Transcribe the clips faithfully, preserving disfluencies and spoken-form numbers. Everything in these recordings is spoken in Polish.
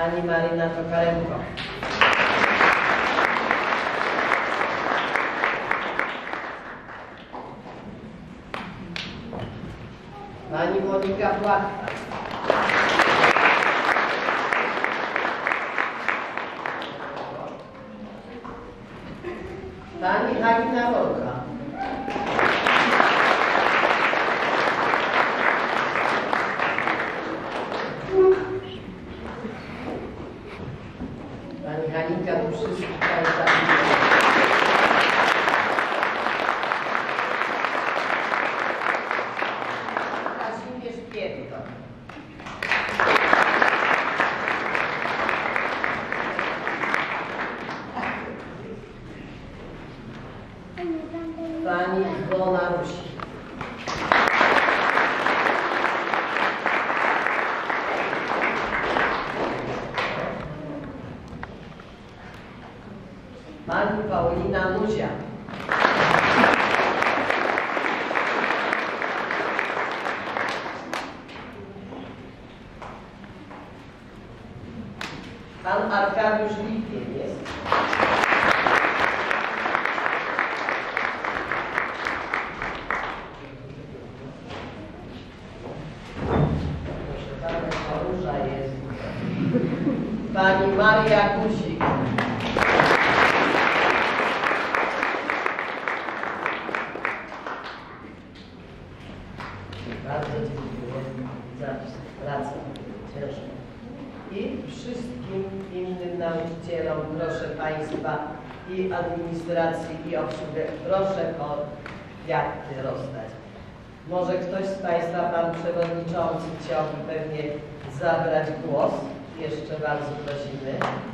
Pani Marina Tokarenko. Pani Monika Płatka. Pani Halina Wolka. Pani Halinka Duszyńska. Kazimierz Pięto. Pani Iwona Rusi. Pani Paulina Nuzia. Pan Arkadiusz Lipień jest. Pani Maria Kusik. Bardzo dziękuję za pracę ciężką. I wszystkim innym nauczycielom, proszę Państwa, i administracji, i obsługę, proszę o kwiaty rozdać. Może ktoś z Państwa, Pan Przewodniczący, chciałby pewnie zabrać głos. Jeszcze bardzo prosimy.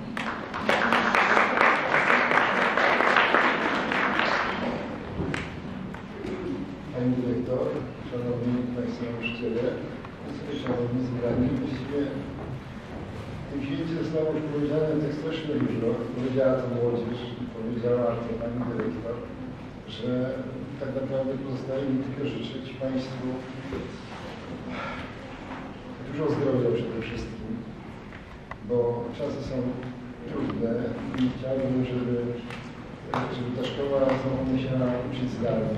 Pani Dyrektor, Szanowni Państwo Nauczyciele, Szanowni Zbrani, właściwie w tym świecie zostało już powiedziane tak strasznie dużo. Powiedziała to młodzież, powiedziała to Pani Dyrektor, że tak naprawdę pozostaje mi tylko życzyć Państwu dużo zdrowia przede wszystkim, bo czasy są trudne i chciałbym, żeby, żeby ta szkoła znowu musiała uczyć zdalnie.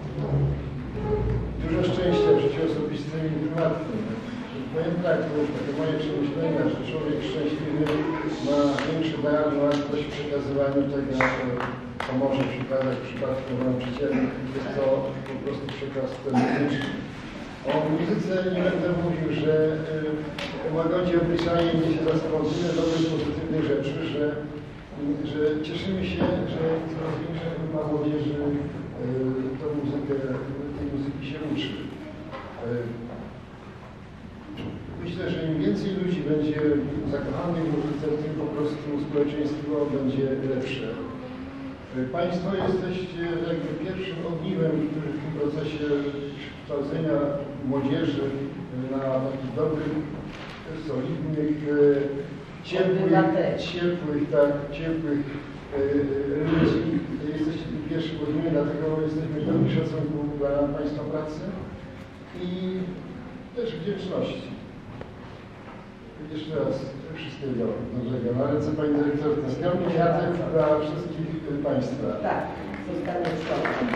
Dużo szczęścia w życiu osobistym i prywatnym. W moim praktyku, takie moje przemyślenia, że człowiek szczęśliwy ma większy dar, łatwość w przekazywaniu tego, co może przekazać w przypadku nauczycieli. Jest to po prostu przekaz ten muzyczny. O muzyce nie będę mówił, że y, łagodzi obliczanie niesie za sobą tyle dobrych, pozytywnych rzeczy, że, że cieszymy się, że coraz większa grupa młodzieży y, tą muzykę, tej muzyki się uczy. Y, myślę, że im więcej ludzi będzie zakochanych w muzyce, tym po prostu społeczeństwo będzie lepsze. Y, Państwo jesteście jakby pierwszym ogniwem, który w tym procesie kształcenia młodzieży na takich dobrych, solidnych, ciepłych, ciepłych, tak, ciepłych ludzi. Jesteście tym pierwszym ogniwem, dlatego jesteśmy pełni szacunku dla Państwa pracy i też wdzięczności. Jeszcze raz wszystkiego dobrego. Na ręce Pani Dyrektor, skromny kwiatek dla wszystkich Państwa. Tak, zostanie w szkole.